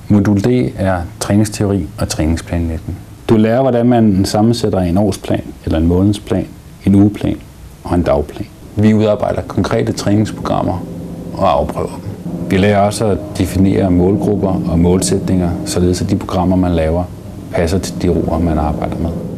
Modul D er træningsteori og træningsplanlægning. Du lærer, hvordan man sammensætter en årsplan, eller en månedsplan, en ugeplan og en dagplan. Vi udarbejder konkrete træningsprogrammer og afprøver dem. Vi lærer også at definere målgrupper og målsætninger, således at de programmer, man laver, passer til de roer, man arbejder med.